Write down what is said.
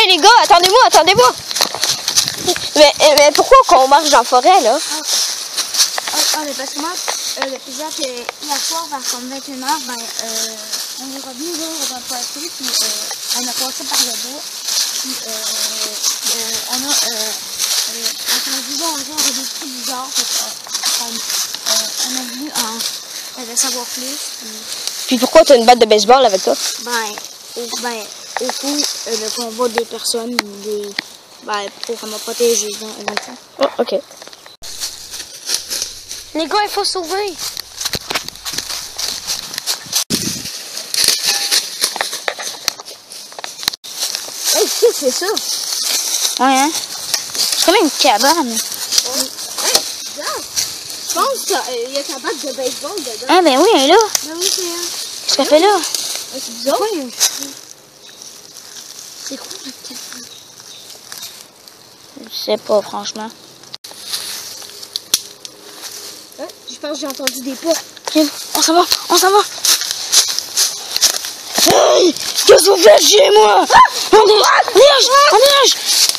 Hey les gars, attendez-moi, attendez-moi. Mais pourquoi qu'on marche dans la forêt, là? Mais parce que moi, l'épisode, hier soir, vers comme 21h, ben, on est revenu là, dans le passé, puis on a passé par le bois, puis on a entendu genre des trucs bizarres, on a voulu en savoir plus. Puis pourquoi t'as une batte de baseball avec toi? Au coup, le convoi des personnes, pour me protéger, dans le fond. Oh, ok. Les gars, il faut sauver! Hey, qu'est-ce que c'est ça? Ouais, hein? C'est comme une cabane. Hey, je pense qu'il y a ta batte de baseball dedans. Ah, ben oui, elle est là. Ben oui, c'est elle. Qu'est-ce qu'elle fait là? C'est bizarre. C'est quoi la cabane? Je sais pas, franchement. Je pense que j'ai entendu des pas. Viens, on s'en va, on s'en va. Hey! Qu'est-ce que vous faites chez moi? On dégage!